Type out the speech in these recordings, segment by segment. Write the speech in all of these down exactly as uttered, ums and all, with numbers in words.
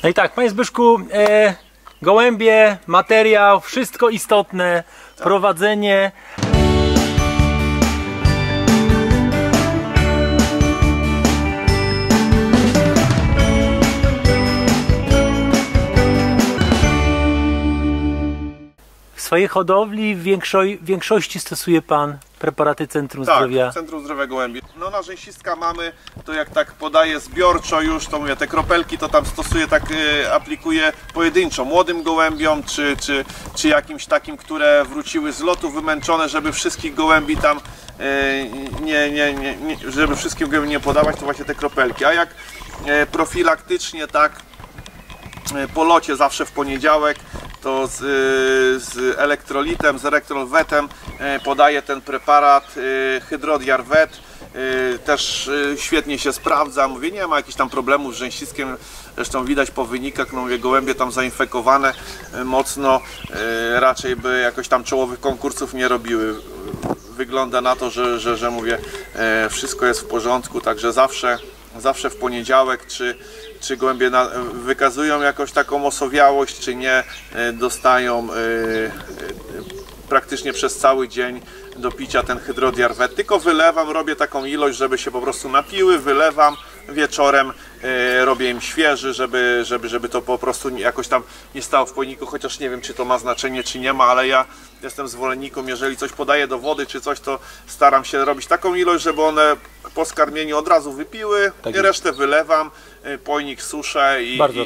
No i tak, panie Zbyszku, e, gołębie, materiał, wszystko istotne, tak. Prowadzenie. W swojej hodowli w większości, w większości stosuje pan preparaty Centrum tak, Zdrowia? Centrum Zdrowia Gołębi. No na rzęsistka mamy, to jak tak podaję zbiorczo już, to mówię, te kropelki to tam stosuję, tak y, aplikuję pojedynczo, młodym gołębiom, czy, czy, czy jakimś takim, które wróciły z lotu wymęczone, żeby wszystkich gołębi tam, y, nie, nie, nie, nie, żeby wszystkim gołębi nie podawać, to właśnie te kropelki. A jak y, profilaktycznie, tak, y, po locie zawsze w poniedziałek, to z, z elektrolitem, z elektrolwetem podaję ten preparat Hydrodiar Vet. Też świetnie się sprawdza, mówię, nie ma jakichś tam problemów z rzęsiskiem, zresztą widać po wynikach, no mówię, gołębie tam zainfekowane mocno, raczej by jakoś tam czołowych konkursów nie robiły. Wygląda na to, że, że, że mówię, wszystko jest w porządku, także zawsze, zawsze w poniedziałek, czy czy gołębie na, wykazują jakąś taką osowiałość, czy nie, dostają y, y, praktycznie przez cały dzień do picia ten Hydrodiar Vet. Tylko wylewam, robię taką ilość, żeby się po prostu napiły, wylewam, wieczorem y, robię im świeży, żeby, żeby, żeby to po prostu jakoś tam nie stało w pojniku, chociaż nie wiem, czy to ma znaczenie, czy nie ma, ale ja jestem zwolennikiem, jeżeli coś podaję do wody, czy coś, to staram się robić taką ilość, żeby one po skarmieniu od razu wypiły, tak i resztę wylewam, pojnik suszę i, Bardzo i,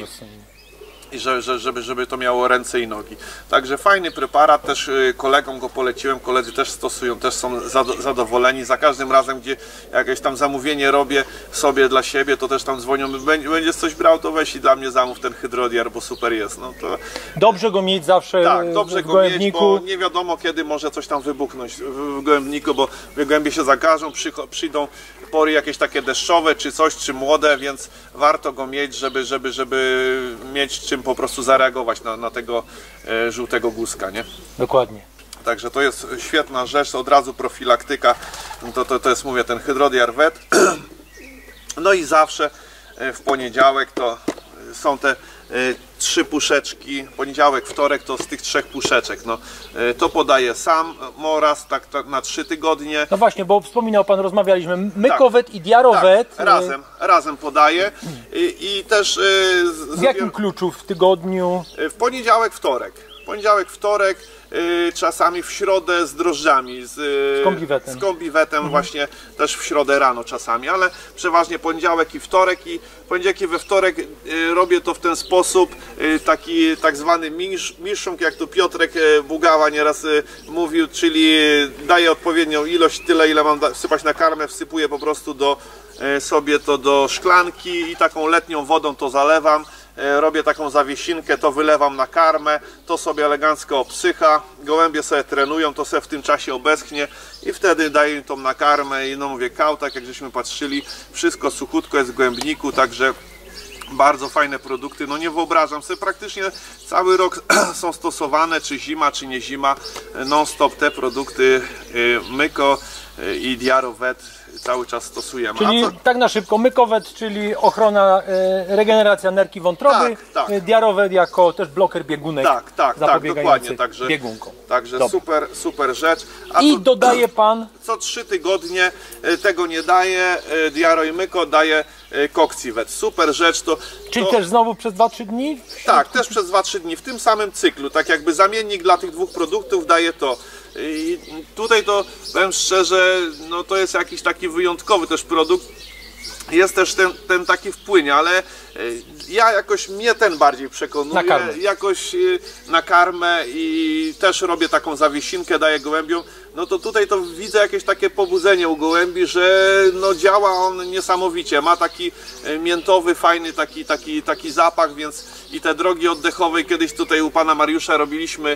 i że, że, żeby, żeby to miało ręce i nogi. Także fajny preparat, też kolegom go poleciłem, koledzy też stosują, też są zadowoleni. Za każdym razem, gdzie jakieś tam zamówienie robię sobie dla siebie, to też tam dzwonią, będziesz coś brał, to weź i dla mnie zamów ten Hydrodiar, bo super jest. No to... Dobrze go mieć zawsze tak, dobrze w go gołębniku. Mieć, bo nie wiadomo, kiedy może coś tam wybuchnąć w gołębniku, bo gołębie się zakażą, przyjdą pory jakieś takie deszczowe, czy coś, czy młode, więc warto go mieć, żeby, żeby, żeby mieć czym po prostu zareagować na, na tego e, żółtego guzka, nie? Dokładnie. Także to jest świetna rzecz, od razu profilaktyka, to, to, to jest, mówię, ten Hydrodiar Vet. No i zawsze w poniedziałek to są te trzy puszeczki, poniedziałek, wtorek to z tych trzech puszeczek, no, to podaję sam Moraz, tak, tak na trzy tygodnie. No właśnie, bo wspominał pan, rozmawialiśmy, Mykowet tak, i Diarowet. Tak, razem, razem podaję i, i też... Z, w jakim kluczu w tygodniu? W poniedziałek, wtorek. Poniedziałek, wtorek, yy, czasami w środę z drożdżami, z, z kombiwetem, z kombiwetem mhm. właśnie też w środę rano czasami, ale przeważnie poniedziałek i wtorek i poniedziałek i we wtorek yy, robię to w ten sposób, yy, taki tak zwany miszunk, jak tu Piotrek yy, Bugała nieraz yy, mówił, czyli daję odpowiednią ilość, tyle ile mam wsypać na karmę, wsypuję po prostu do, yy, sobie to do szklanki i taką letnią wodą to zalewam. Robię taką zawiesinkę, to wylewam na karmę, to sobie elegancko obsycha, gołębie sobie trenują, to sobie w tym czasie obeschnie i wtedy daję im tą nakarmę i no mówię, kał, tak jak żeśmy patrzyli, wszystko suchutko jest w gołębniku, także bardzo fajne produkty, no nie wyobrażam sobie, praktycznie cały rok są stosowane, czy zima, czy nie zima, non stop te produkty Myko i Diaro Vet cały czas stosujemy. Czyli co... tak na szybko, Mykowet, czyli ochrona, e, regeneracja nerki wątroby, tak, tak. Diarowet jako też bloker biegunek, tak, tak, zapobiegający tak, dokładnie, także, biegunkom. Także super, super rzecz. A I to, dodaje pan? Co trzy tygodnie, tego nie daje, Diaro i Myko daje Kokcivet. Super rzecz. To, Czyli to... też znowu przez dwa trzy dni? Tak, też przez dwa trzy dni, w tym samym cyklu, tak jakby zamiennik dla tych dwóch produktów daje to. I tutaj to powiem szczerze, no to jest jakiś taki wyjątkowy też produkt. Jest też ten, ten taki wpłynie, ale ja jakoś, mnie ten bardziej przekonuje, na karmę. jakoś na karmę i też robię taką zawiesinkę, daję gołębiom. No to tutaj to widzę jakieś takie pobudzenie u gołębi, że no działa on niesamowicie, ma taki miętowy, fajny taki, taki, taki zapach, więc i te drogi oddechowe, kiedyś tutaj u pana Mariusza robiliśmy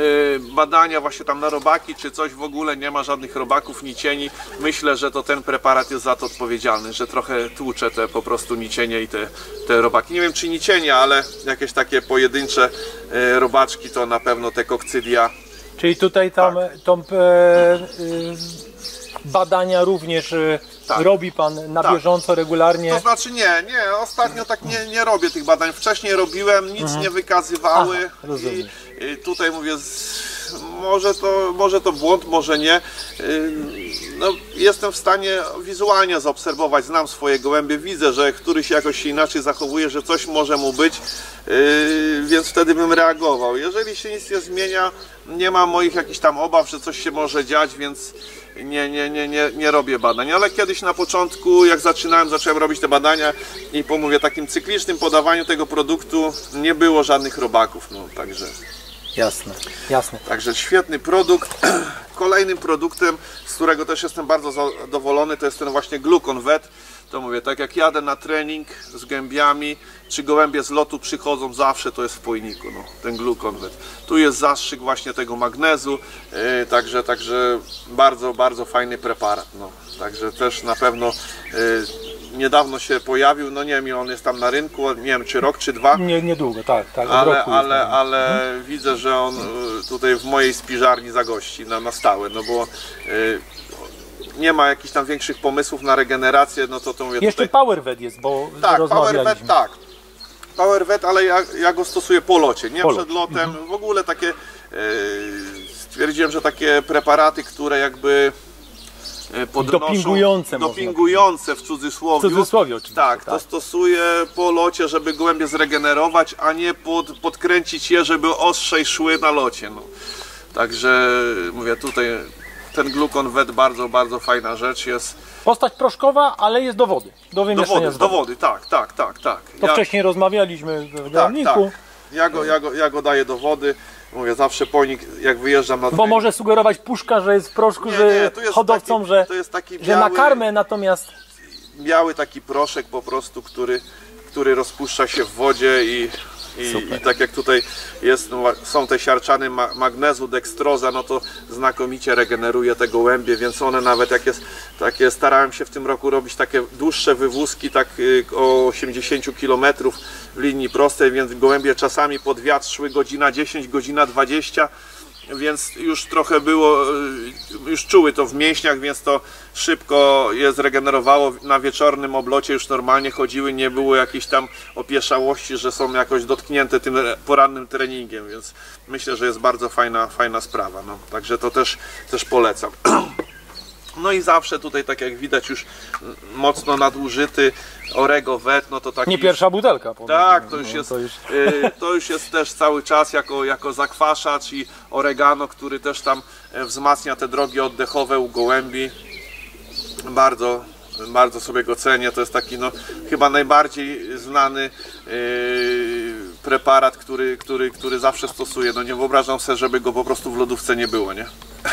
badania właśnie tam na robaki czy coś, w ogóle nie ma żadnych robaków, nicieni. Myślę, że to ten preparat jest za to odpowiedzialny, że trochę tłucze te po prostu nicienie i te, te robaki. Nie wiem czy nicienie, ale jakieś takie pojedyncze robaczki to na pewno te kokcydia. Czyli tutaj tam, tak. tą, e, e, badania również e, tak. robi pan na Tak. bieżąco, regularnie? To znaczy nie, nie, ostatnio tak nie, nie robię tych badań. Wcześniej robiłem, nic nie wykazywały. Aha, rozumiem. I, i tutaj mówię, z, może, to, może to błąd, może nie. Yy, No, jestem w stanie wizualnie zaobserwować, znam swoje gołębie, widzę, że któryś jakoś się inaczej zachowuje, że coś może mu być, yy, więc wtedy bym reagował. Jeżeli się nic nie zmienia, nie ma moich jakichś tam obaw, że coś się może dziać, więc nie, nie, nie, nie, nie robię badań. Ale kiedyś na początku, jak zaczynałem, zacząłem robić te badania i po mówię, takim cyklicznym podawaniu tego produktu nie było żadnych robaków, no także... Jasne, jasne. Także świetny produkt. Kolejnym produktem, z którego też jestem bardzo zadowolony, to jest ten właśnie Glucon Vet. To mówię, tak jak jadę na trening z gębiami, czy gołębie z lotu przychodzą zawsze, to jest w pojniku, no, ten Glucon Vet. Tu jest zastrzyk właśnie tego magnezu, yy, także, także bardzo, bardzo fajny preparat. No. Także też na pewno yy, niedawno się pojawił, no nie wiem, ile on jest tam na rynku, nie wiem czy rok, czy dwa. Nie, niedługo, tak, tak. od Ale, roku ale, jest, ale mhm. widzę, że on y, tutaj w mojej spiżarni zagości na, na stałe, no bo y, nie ma jakichś tam większych pomysłów na regenerację, no to to mówię Jeszcze tutaj... PowerVet jest, bo Tak, rozmawialiśmy. PowerVet, tak. PowerVet, ale ja, ja go stosuję po locie, nie Po przed locie. lotem. W ogóle takie, y, stwierdziłem, że takie preparaty, które jakby y, podnoszą, Dopingujące można dopingujące w cudzysłowie, W cudzysłowie oczywiście, tak, tak. to stosuję po locie, żeby gołębie zregenerować, a nie pod, podkręcić je, żeby ostrzej szły na locie. No. Także mówię, tutaj ten Glucon Vet bardzo, bardzo fajna rzecz jest. Postać proszkowa, ale jest do wody, do Do wymieszania wody, z do wodą. wody, tak, tak, tak, tak. To Ja- wcześniej rozmawialiśmy w tak, garniku, tak. Ja go, ja, go, ja go daję do wody. Mówię, zawsze pojnik, jak wyjeżdżam na bo trening- może sugerować puszka, że jest w proszku, Nie, że nie, tu jest hodowcom, taki- że, to jest taki że na biały- karmę natomiast biały taki proszek po prostu, który, który rozpuszcza się w wodzie i, i, Super. i tak jak tutaj jest, no, są te siarczany ma, magnezu, dekstroza, no to znakomicie regeneruje te gołębie, więc one nawet jak jest takie, starałem się w tym roku robić takie dłuższe wywózki, tak y, o osiemdziesiąt kilometrów w linii prostej, więc gołębie czasami pod wiatr szły godzina dziesięć, godzina dwadzieścia, więc już trochę było, już czuły to w mięśniach, więc to szybko je zregenerowało. Na wieczornym oblocie już normalnie chodziły, nie było jakiejś tam opieszałości, że są jakoś dotknięte tym porannym treningiem, więc myślę, że jest bardzo fajna, fajna sprawa. No. Także to też, też polecam. No i zawsze tutaj, tak jak widać, już mocno nadużyty Orego Vet, no to taki... nie pierwsza butelka. powiem. Tak, to już, No, jest, to już... y, to już jest też cały czas jako, jako zakwaszacz i oregano, który też tam e, wzmacnia te drogi oddechowe u gołębi. Bardzo, bardzo sobie go cenię. To jest taki no, chyba najbardziej znany y, preparat, który, który, który zawsze stosuję. No nie wyobrażam sobie, żeby go po prostu w lodówce nie było, nie?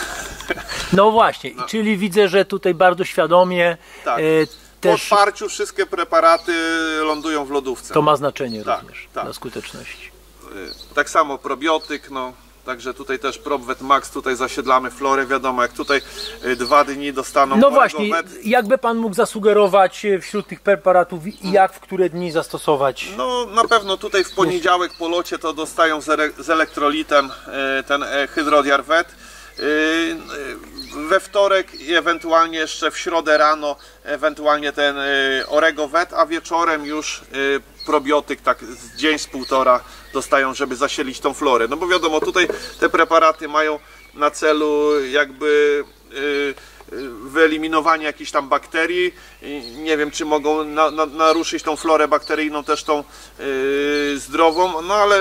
No właśnie, czyli widzę, że tutaj bardzo świadomie Tak. e, Po też odparciu wszystkie preparaty lądują w lodówce. to ma znaczenie Tak, również tak. dla skuteczności. Tak samo probiotyk, no. Także tutaj też PropVet Max, tutaj zasiedlamy florę, wiadomo, jak tutaj y, dwa dni dostaną No Orego właśnie, Vet, jakby pan mógł zasugerować e, wśród tych preparatów i jak, w które dni zastosować? no na pewno tutaj w poniedziałek po locie to dostają z, ere- z elektrolitem y, ten y, Hydrodiar Vet. Y, y, we wtorek i ewentualnie jeszcze w środę rano ewentualnie ten y, Orego Vet, a wieczorem już y, probiotyk tak z dzień z półtora dostają, żeby zasielić tą florę. No bo wiadomo, tutaj te preparaty mają na celu jakby y, y, wyeliminowanie jakichś tam bakterii. I nie wiem, czy mogą na, na, naruszyć tą florę bakteryjną też tą y, zdrową, no ale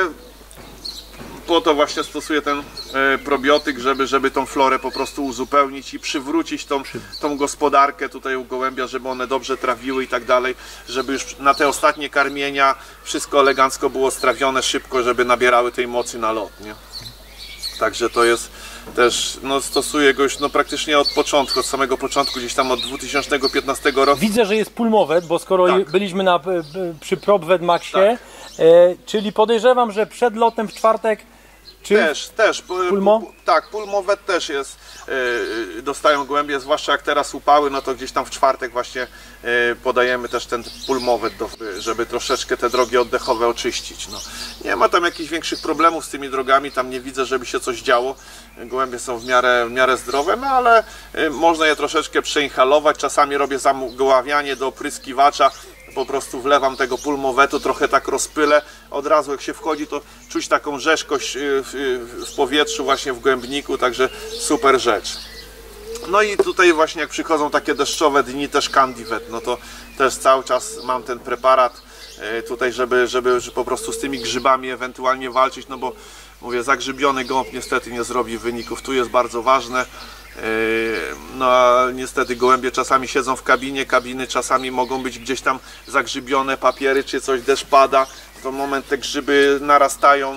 po to właśnie stosuję ten e, probiotyk, żeby, żeby tą florę po prostu uzupełnić i przywrócić tą, tą gospodarkę tutaj u gołębia, żeby one dobrze trawiły i tak dalej, żeby już na te ostatnie karmienia wszystko elegancko było strawione szybko, żeby nabierały tej mocy na lot, nie? Także to jest też, no stosuję go już no, praktycznie od początku, od samego początku, gdzieś tam od dwa tysiące piętnastego roku. Widzę, że jest pulmowet, bo skoro Tak. byliśmy na, p- p- przy PropVet Maxie, Tak. e, czyli podejrzewam, że przed lotem w czwartek Czy Też, też. pulmo? Pu- Tak, pulmowet też jest, yy, dostają gołębie, zwłaszcza jak teraz upały, no to gdzieś tam w czwartek właśnie yy, podajemy też ten pulmowet, do, żeby troszeczkę te drogi oddechowe oczyścić. No. Nie ma tam jakichś większych problemów z tymi drogami, tam nie widzę, żeby się coś działo. Gołębie są w miarę, w miarę zdrowe, no ale yy, można je troszeczkę przeinhalować. Czasami robię zamgławianie do opryskiwacza. Po prostu wlewam tego pulmowetu, trochę tak rozpylę. Od razu jak się wchodzi, to czuć taką rzeźkość w, w powietrzu, właśnie w gołębniku, także super rzecz. No i tutaj właśnie jak przychodzą takie deszczowe dni, też Candivet, no to też cały czas mam ten preparat tutaj, żeby, żeby po prostu z tymi grzybami ewentualnie walczyć, no bo mówię, zagrzybiony gołąb niestety nie zrobi wyników, tu jest bardzo ważne. No a niestety gołębie czasami siedzą w kabinie, kabiny czasami mogą być gdzieś tam zagrzybione, papiery czy coś, deszcz pada, to moment te grzyby narastają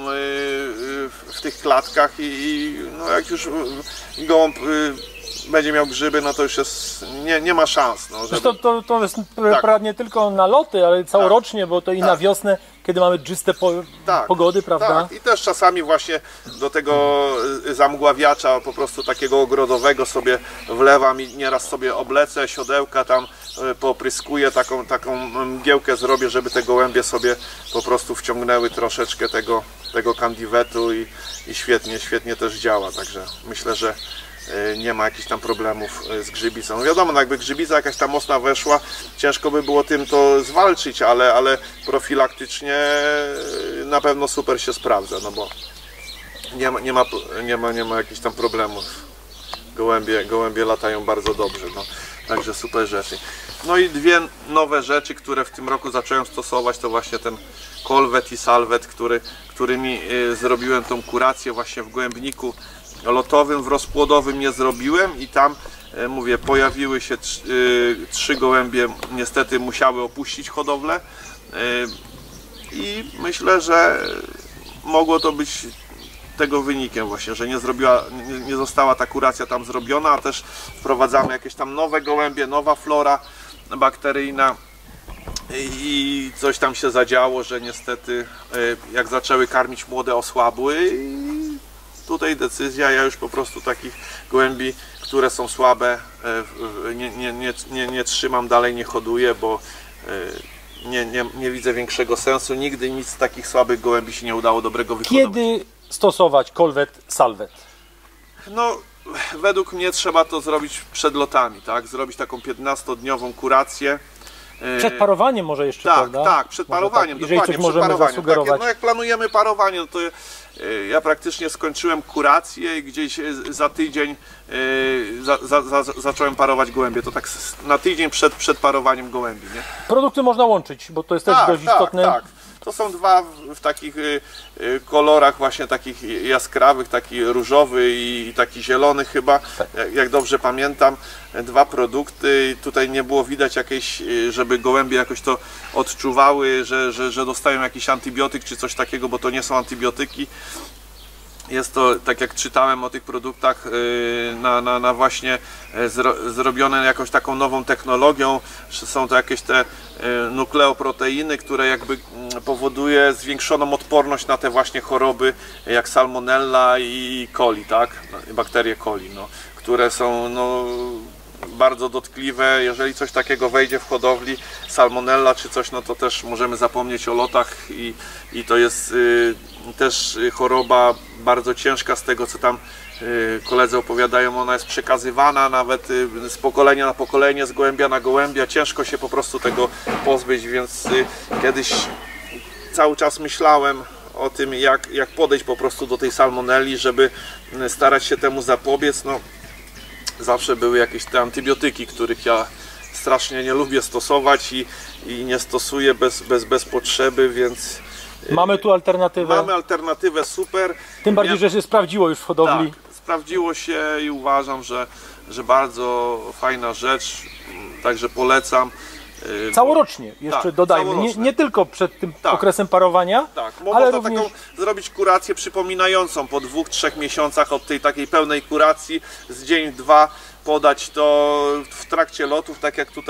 w tych klatkach i no jak już gołąb będzie miał grzyby, no to już jest, nie, nie ma szans. No, żeby... Zresztą to, to jest preparat tak. nie tylko na loty, ale całorocznie, tak. bo to i tak. na wiosnę, kiedy mamy czyste po, tak. pogody, prawda? Tak, i też czasami właśnie do tego zamgławiacza po prostu takiego ogrodowego sobie wlewam i nieraz sobie oblecę, siodełka tam popryskuję, taką, taką mgiełkę zrobię, żeby te gołębie sobie po prostu wciągnęły troszeczkę tego, tego Candivetu i, i świetnie, świetnie też działa, także myślę, że nie ma jakichś tam problemów z grzybicą. No wiadomo, no jakby grzybica jakaś tam mocna weszła, ciężko by było tym to zwalczyć, ale, ale profilaktycznie na pewno super się sprawdza, no bo nie ma, nie ma, nie ma, nie ma jakichś tam problemów. Gołębie, gołębie latają bardzo dobrze, no. Także super rzeczy. No i dwie nowe rzeczy, które w tym roku zacząłem stosować, to właśnie ten Colvet i Salvet, który, którymi zrobiłem tą kurację właśnie w gołębniku lotowym, w rozpłodowym nie zrobiłem i tam e, mówię, pojawiły się trzy, e, trzy gołębie, niestety musiały opuścić hodowlę e, i myślę, że mogło to być tego wynikiem właśnie, że nie zrobiła, nie, nie została ta kuracja tam zrobiona, a też wprowadzamy jakieś tam nowe gołębie, nowa flora bakteryjna i coś tam się zadziało, że niestety e, jak zaczęły karmić młode, osłabły i tutaj decyzja, ja już po prostu takich gołębi, które są słabe, nie, nie, nie, nie, nie trzymam dalej, nie hoduję, bo nie, nie, nie widzę większego sensu. Nigdy nic z takich słabych gołębi się nie udało dobrego wyhodować. Kiedy stosować Colvet, Salvet? No, według mnie trzeba to zrobić przed lotami, tak? Zrobić taką piętnastodniową kurację. Przed parowaniem może jeszcze, tak, prawda? Tak, przed parowaniem, tak, dokładnie, przed możemy parowaniem. Tak, no jak planujemy parowanie, no to ja praktycznie skończyłem kurację i gdzieś za tydzień za, za, za, zacząłem parować gołębie. To tak na tydzień przed, przed parowaniem gołębi, nie? Produkty można łączyć, bo to jest tak, też dość tak, istotne. Tak. To są dwa w, w takich y, y, kolorach właśnie takich jaskrawych, taki różowy i taki zielony chyba, tak. jak, jak dobrze pamiętam, dwa produkty. Tutaj nie było widać jakiejś, żeby gołębie jakoś to odczuwały, że, że, że dostają jakiś antybiotyk czy coś takiego, bo to nie są antybiotyki. Jest to, tak jak czytałem o tych produktach, na, na, na właśnie zro, zrobione jakąś taką nową technologią, że są to jakieś te nukleoproteiny, które jakby powoduje zwiększoną odporność na te właśnie choroby jak salmonella i coli, tak? Bakterie coli, no, które są no, bardzo dotkliwe. Jeżeli coś takiego wejdzie w hodowli, salmonella czy coś, no to też możemy zapomnieć o lotach i, i to jest y, też choroba bardzo ciężka, z tego co tam y, koledzy opowiadają, ona jest przekazywana nawet y, z pokolenia na pokolenie, z gołębia na gołębia, ciężko się po prostu tego pozbyć, więc y, kiedyś cały czas myślałem o tym, jak, jak podejść po prostu do tej salmonelli, żeby starać się temu zapobiec. No, zawsze były jakieś te antybiotyki, których ja strasznie nie lubię stosować i, i nie stosuję bez, bez, bez potrzeby, więc mamy tu alternatywę. Mamy alternatywę super. Tym bardziej, ja... że się sprawdziło już w hodowli. Tak, sprawdziło się i uważam, że, że bardzo fajna rzecz, także polecam. Całorocznie, jeszcze tak, dodajmy, nie, nie tylko przed tym tak. okresem parowania, tak, ale można również... taką zrobić kurację przypominającą po dwóch, trzech miesiącach od tej takiej pełnej kuracji, z dzień, dwa podać to w trakcie lotów, tak jak tutaj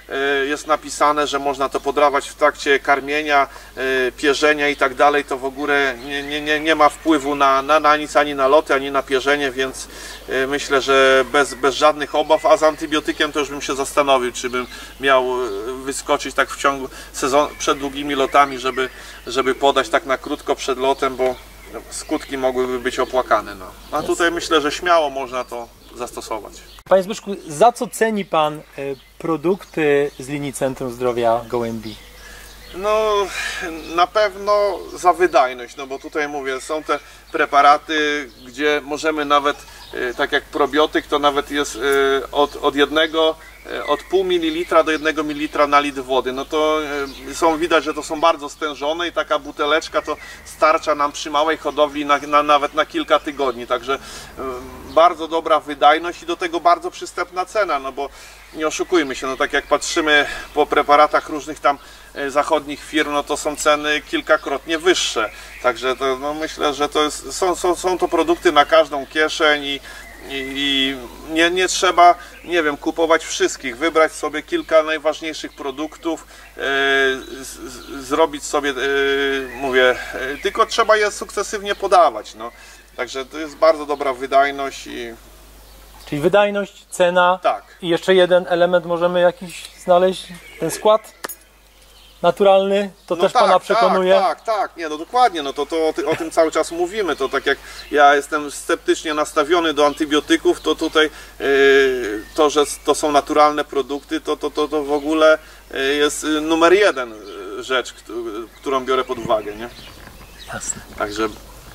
jest napisane, że można to podawać w trakcie karmienia, pierzenia i tak dalej, to w ogóle nie, nie, nie ma wpływu na, na, na nic, ani na loty, ani na pierzenie, więc myślę, że bez, bez żadnych obaw, a z antybiotykiem to już bym się zastanowił, czy bym miał wyskoczyć tak w ciągu sezonu, przed długimi lotami, żeby, żeby podać tak na krótko przed lotem, bo skutki mogłyby być opłakane. No. A tutaj myślę, że śmiało można to zastosować. Panie Zbyszku, za co ceni Pan produkty z linii Centrum Zdrowia Gołębi? No na pewno za wydajność, no bo tutaj mówię, są te preparaty, gdzie możemy nawet, tak jak probiotyk, to nawet jest od, od jednego, od pół mililitra do jednego mililitra na litr wody. No to są, widać, że to są bardzo stężone i taka buteleczka to starcza nam przy małej hodowli na, na, nawet na kilka tygodni. Także bardzo dobra wydajność i do tego bardzo przystępna cena, no bo nie oszukujmy się, no tak jak patrzymy po preparatach różnych tam zachodnich firm, no to są ceny kilkakrotnie wyższe. Także to, no myślę, że to jest, są, są, są to produkty na każdą kieszeń i, i, i nie, nie trzeba, nie wiem, kupować wszystkich, wybrać sobie kilka najważniejszych produktów, yy, z, z, zrobić sobie, yy, mówię, yy, tylko trzeba je sukcesywnie podawać. No. Także to jest bardzo dobra wydajność i... Czyli wydajność, cena, tak. I jeszcze jeden element możemy jakiś znaleźć, ten skład naturalny, to no też tak, Pana przekonuje? Tak, tak, tak, nie, no dokładnie, no to, to o, ty, o tym cały czas mówimy, to tak jak ja jestem sceptycznie nastawiony do antybiotyków, to tutaj yy, to, że to są naturalne produkty, to, to, to, to w ogóle jest numer jeden rzecz, którą biorę pod uwagę, nie? Jasne. Także...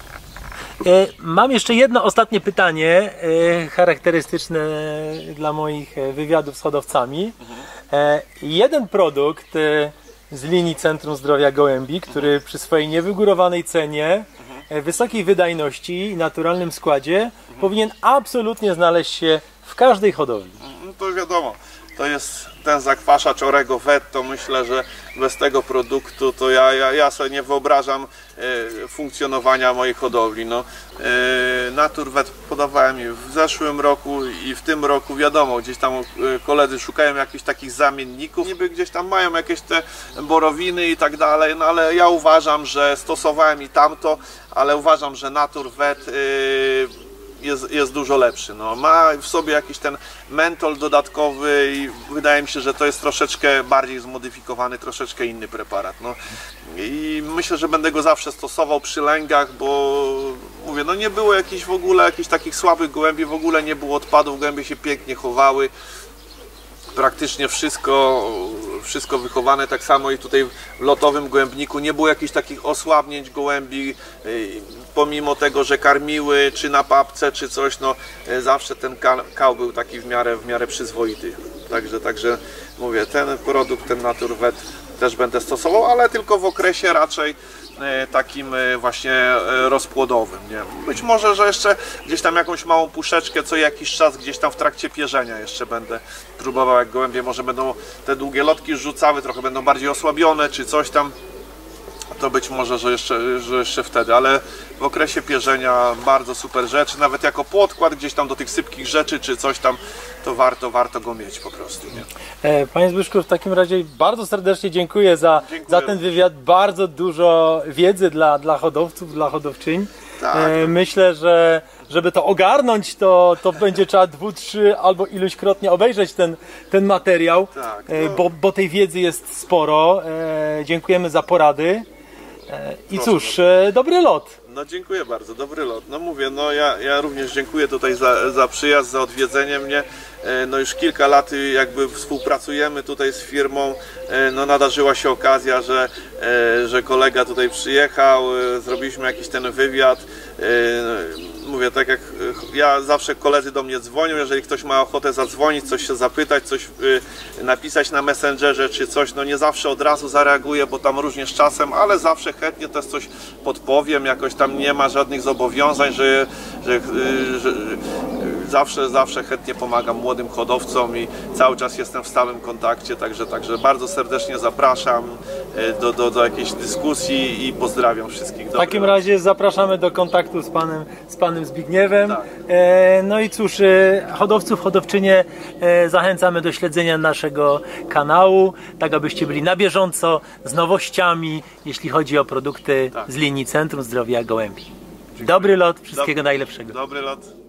Mam jeszcze jedno ostatnie pytanie, charakterystyczne dla moich wywiadów z hodowcami. Mhm. Jeden produkt z linii Centrum Zdrowia Gołębi, który mhm. przy swojej niewygórowanej cenie, mhm. wysokiej wydajności i naturalnym składzie mhm. powinien absolutnie znaleźć się w każdej hodowli. No to wiadomo, to jest ten zakwaszacz Orego Vet, to myślę, że bez tego produktu to ja, ja, ja sobie nie wyobrażam e, funkcjonowania mojej hodowli. No, e, Naturvet podawałem je w zeszłym roku i w tym roku, wiadomo, gdzieś tam e, koledzy szukają jakichś takich zamienników, niby gdzieś tam mają jakieś te borowiny i tak dalej, no ale ja uważam, że stosowałem i tamto, ale uważam, że Naturvet e, Jest, jest dużo lepszy. No, ma w sobie jakiś ten mentol dodatkowy i wydaje mi się, że to jest troszeczkę bardziej zmodyfikowany, troszeczkę inny preparat. No. I myślę, że będę go zawsze stosował przy lęgach, bo mówię, no nie było jakichś w ogóle jakichś takich słabych gołębi, w ogóle nie było odpadów, gołębie się pięknie chowały. Praktycznie wszystko, wszystko wychowane, tak samo i tutaj w lotowym gołębniku nie było jakichś takich osłabnięć gołębi, pomimo tego, że karmiły, czy na papce, czy coś, no zawsze ten kał był taki w miarę, w miarę przyzwoity. Także, także mówię, ten produkt, ten Naturvet też będę stosował, ale tylko w okresie raczej takim właśnie rozpłodowym. Nie? Być może, że jeszcze gdzieś tam jakąś małą puszeczkę co jakiś czas gdzieś tam w trakcie pierzenia jeszcze będę próbował, jak gołębie może będą te długie lotki rzucały, trochę będą bardziej osłabione czy coś tam, to być może, że jeszcze, że jeszcze wtedy, ale w okresie pierzenia bardzo super rzecz, nawet jako podkład gdzieś tam do tych sypkich rzeczy czy coś tam, to warto, warto go mieć po prostu. Nie? Panie Zbyszku, w takim razie bardzo serdecznie dziękuję za, dziękuję. za ten wywiad, bardzo dużo wiedzy dla, dla hodowców, dla hodowczyń. Tak. Myślę, że żeby to ogarnąć, to, to będzie trzeba dwu, trzy albo iluśkrotnie obejrzeć ten, ten materiał, tak, to... bo, bo tej wiedzy jest sporo. Dziękujemy za porady. I Proszę cóż, bardzo. Dobry lot. No dziękuję bardzo, dobry lot. No mówię, no ja, ja również dziękuję tutaj za, za przyjazd, za odwiedzenie mnie. No już kilka lat jakby współpracujemy tutaj z firmą. No nadarzyła się okazja, że, że kolega tutaj przyjechał, zrobiliśmy jakiś ten wywiad. Mówię, tak jak ja zawsze koledzy do mnie dzwonią, jeżeli ktoś ma ochotę zadzwonić, coś się zapytać, coś napisać na Messengerze czy coś, no nie zawsze od razu zareaguję, bo tam różnie z czasem, ale zawsze chętnie też coś podpowiem, jakoś tam nie ma żadnych zobowiązań, że, że, że zawsze, zawsze chętnie pomagam młodym hodowcom i cały czas jestem w stałym kontakcie, także, także bardzo serdecznie zapraszam do, do, do jakiejś dyskusji i pozdrawiam wszystkich. W takim razie zapraszamy do kontaktu z panem, z panem Zbigniewem. Tak. E, no i cóż, e, hodowców, hodowczynie e, zachęcamy do śledzenia naszego kanału, tak abyście byli na bieżąco z nowościami, jeśli chodzi o produkty Tak. z linii Centrum Zdrowia Gołębi. Dobry lot, wszystkiego Dob najlepszego. Dobry lot.